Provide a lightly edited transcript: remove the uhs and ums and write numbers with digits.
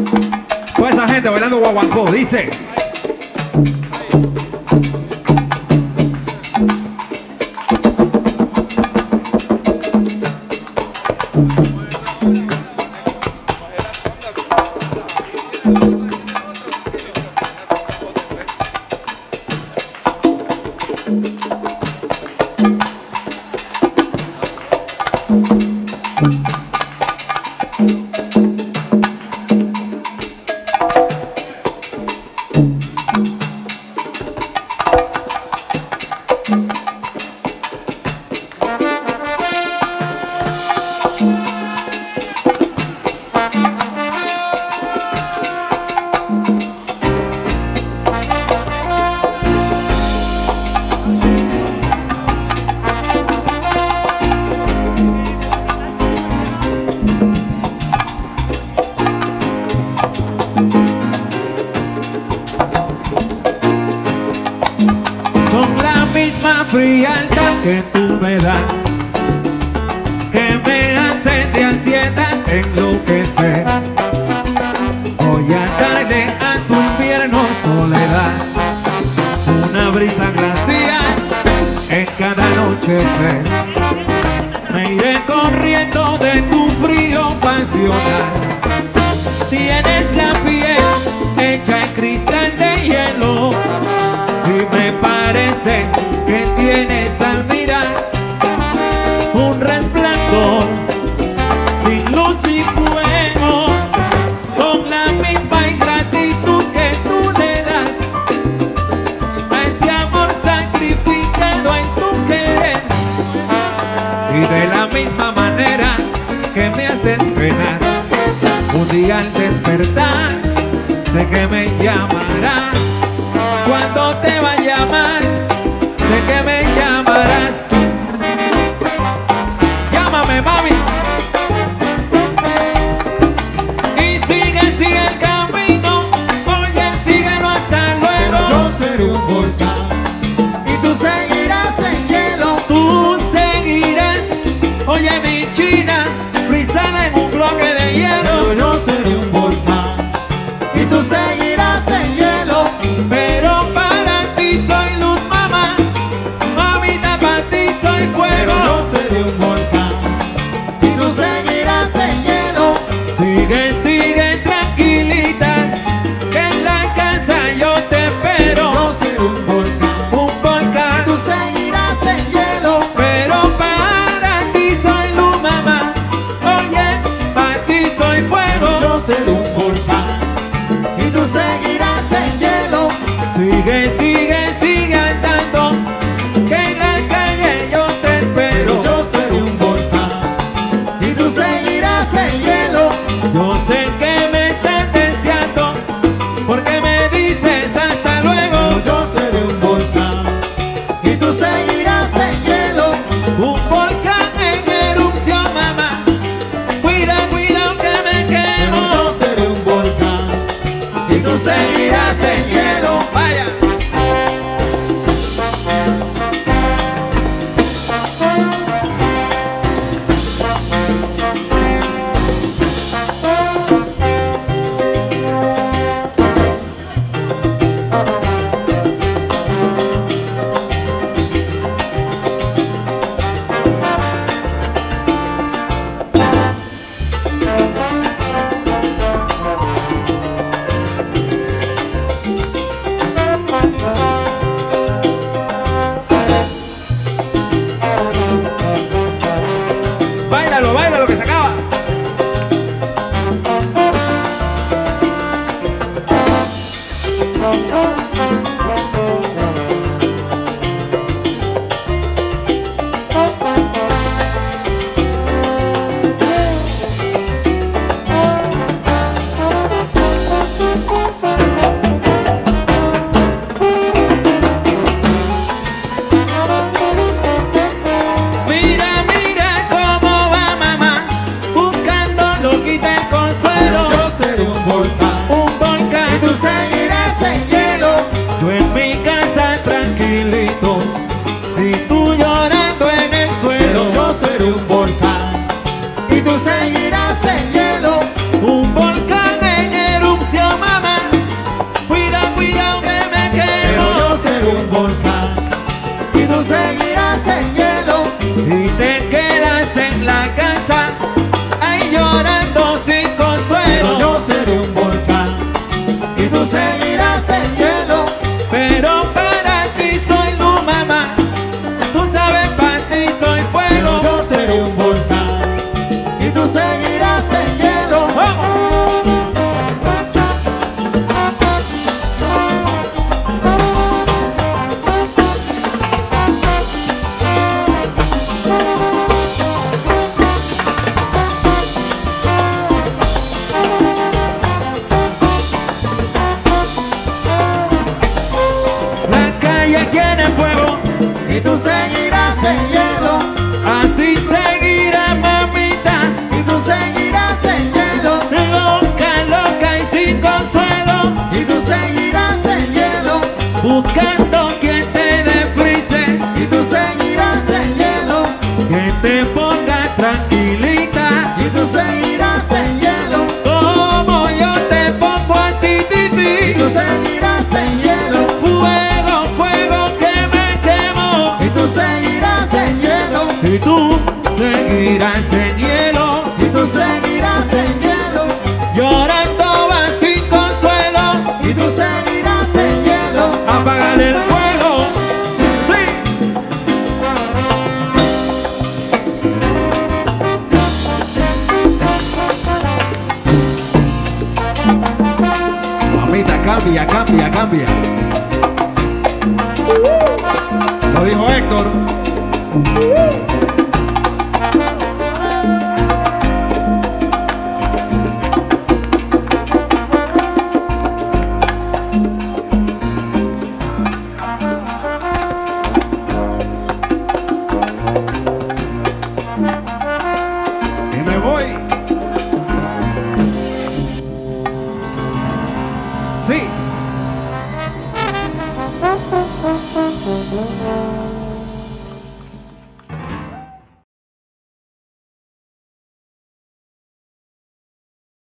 Toda esa gente bailando guaguancó, dice. Frialdad que tú me das, que me hace de ansiedad enloquecer. Voy a darle a tu invierno soledad una brisa glacial en cada anochecer. Me iré corriendo de tu frío pasional. Tienes la piel hecha en cristal de hielo y me parece que tienes al mirar un resplandor sin luz ni fuego, con la misma ingratitud que tú le das a ese amor sacrificado en tu querer, y de la misma manera que me haces penar. Un día al despertar sé que me llamarás, cuando te va a llamar sé que me llamarás. Llámame, mami. Y sigue el camino. Oye, síguelo hasta luego. Pero yo seré un volcán y tú seguirás en hielo. Tú seguirás, oye mi china, frisada en un bloque de hielo. Pero yo seré un volcán y tú seguirás en hielo. Pero para ti soy luz, mamá. Mamita, para ti soy fuego. Pero yo seré un volcán y tú seguirás en hielo. Sigue tranquilita, que en la casa yo te espero. Yo seré un volcán Y tú seguirás en hielo. pero para ti soy luz, mamá. Oye, para ti soy fuego. Yo seré un volcán y tú seguirás en hielo. Sigue andando, que en la calle yo te espero. Yo seré un volcán y tú seguirás en hielo. Yo sé que me estás deseando, porque me dices hasta luego. Yo seré un volcán y tú seguirás en hielo. Un volcán en erupción, mamá. Cuida que me Pero quemo. yo seré un volcán y tú seguirás en hielo. Vaya. Báilalo que se acaba. Mira cómo va mamá, buscando lo quita el consuelo. Pero yo seré un volcán Un volcán, y tú seguirás en hielo. yo en mi casa tranquilito y tú llorando en el suelo. Pero yo seré un volcán y tú seguirás en hielo. Un volcán en tú seguirás en hielo. Y te quedas en la casa, ahí llorando sin Pero consuelo. yo seré un volcán y tú seguirás en hielo. Pero para ti soy luz, mamá. Tú sabes, para ti soy Pero fuego. yo seré un volcán y tú seguirás en hielo. La calle tiene fuego, Y tú seguirás en hielo. así seguirá, mamita. Y tú seguirás en hielo. Loca, loca y sin consuelo, Y tú seguirás en hielo. buscando quien te desfrice, Y tú seguirás en hielo. que te ponga tranquilita, Y tú seguirás en hielo. como yo te pongo a ti, Y tú titi. seguirás en hielo. Fuego, fuego que me quemo, Y tú seguirás en hielo. y tú seguirás en hielo, Y tú seguirás en hielo. llorando vas sin consuelo. Y tú seguirás en hielo. Apagar el fuego, sí. Mamita, cambia, cambia, cambia. Lo dijo Héctor.